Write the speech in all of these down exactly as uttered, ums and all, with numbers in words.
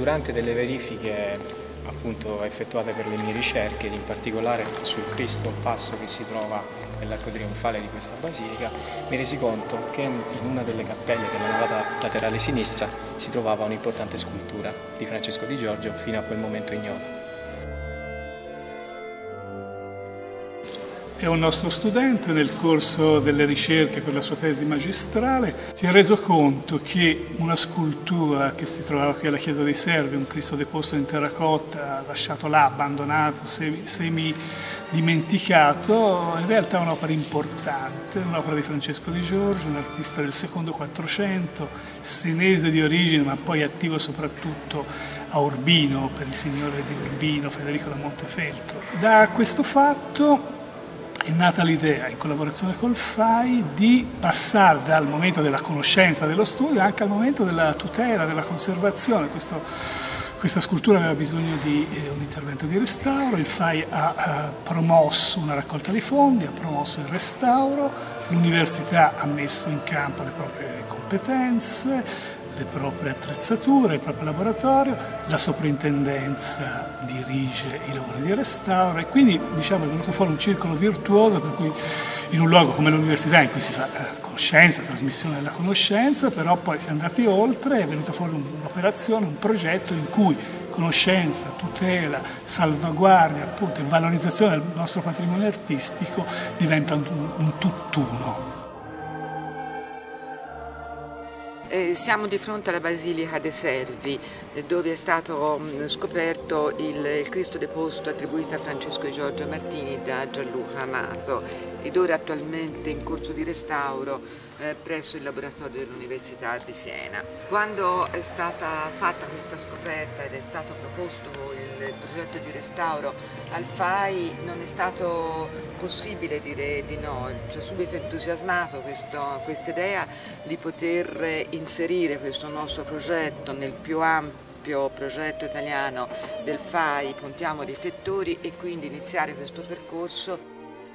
Durante delle verifiche appunto effettuate per le mie ricerche, in particolare sul Cristo Passo che si trova nell'arco trionfale di questa basilica, mi resi conto che in una delle cappelle della navata laterale sinistra si trovava un'importante scultura di Francesco Di Giorgio, fino a quel momento ignota. È un nostro studente, nel corso delle ricerche per la sua tesi magistrale, si è reso conto che una scultura che si trovava qui alla Chiesa dei Servi, un Cristo deposto in terracotta, lasciato là, abbandonato, semi, semi dimenticato, in realtà è un'opera importante, un'opera di Francesco Di Giorgio, un artista del secondo Quattrocento, senese di origine ma poi attivo soprattutto a Urbino, per il signore di Urbino, Federico da Montefeltro. Da questo fatto è nata l'idea, in collaborazione col F A I, di passare dal momento della conoscenza dello studio anche al momento della tutela, della conservazione. Questo, questa scultura aveva bisogno di eh, un intervento di restauro, il F A I ha eh, promosso una raccolta di fondi, ha promosso il restauro, l'università ha messo in campo le proprie competenze, le proprie attrezzature, il proprio laboratorio, la soprintendenza dirige i lavori di restauro e quindi diciamo, è venuto fuori un circolo virtuoso per cui in un luogo come l'università in cui si fa eh, conoscenza, trasmissione della conoscenza, però poi si è andati oltre, è venuta fuori un'operazione, un progetto in cui conoscenza, tutela, salvaguardia appunto, e valorizzazione del nostro patrimonio artistico diventa un, un tutt'uno. Eh, siamo di fronte alla Basilica dei Servi, dove è stato mh, scoperto il, il Cristo deposto attribuito a Francesco Di Giorgio Martini da Gianluca Amato ed ora attualmente in corso di restauro eh, presso il laboratorio dell'Università di Siena. Quando è stata fatta questa scoperta ed è stato proposto il, il progetto di restauro al F A I non è stato possibile dire di no, ci ha subito entusiasmato questa idea di poter inserire questo nostro progetto nel più ampio progetto italiano del F A I Pontiamo Riflettori e quindi iniziare questo percorso.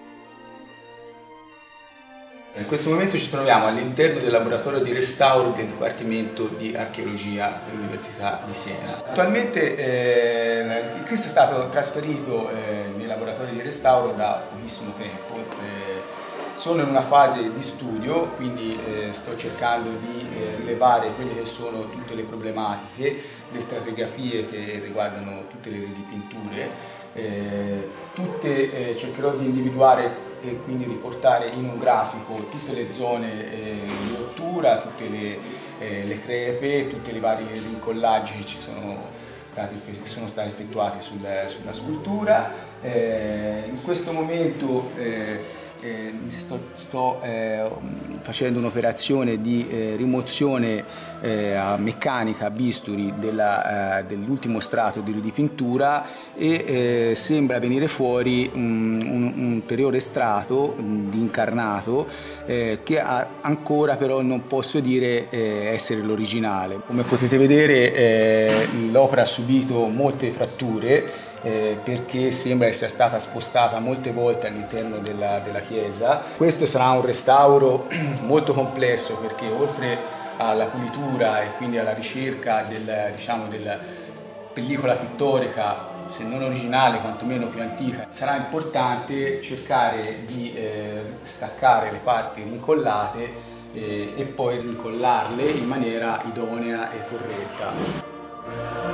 In questo momento ci troviamo all'interno del laboratorio di restauro del Dipartimento di Archeologia dell'Università di Siena. Attualmente eh, il Cristo è stato trasferito eh, nei laboratori di restauro da pochissimo tempo. Eh, sono in una fase di studio, quindi eh, sto cercando di eh, rilevare quelle che sono tutte le problematiche, le stratigrafie che riguardano tutte le ripinture, eh, tutte, eh, cercherò di individuare e quindi riportare in un grafico tutte le zone eh, di rottura, tutte le, eh, le crepe, tutti i vari rincollaggi che ci sono stati, che sono stati effettuati sul, sulla scultura. Eh, in questo momento eh, Eh, sto, sto eh, facendo un'operazione di eh, rimozione eh, a meccanica a bisturi eh, dell'ultimo strato di ridipintura e eh, sembra venire fuori un, un, un ulteriore strato di incarnato eh, che ha, ancora però non posso dire eh, essere l'originale. Come potete vedere eh, l'opera ha subito molte fratture Eh, perché sembra che sia stata spostata molte volte all'interno della, della chiesa. Questo sarà un restauro molto complesso perché oltre alla pulitura e quindi alla ricerca del, diciamo, della pellicola pittorica, se non originale quantomeno più antica, sarà importante cercare di eh, staccare le parti rincollate eh, e poi rincollarle in maniera idonea e corretta.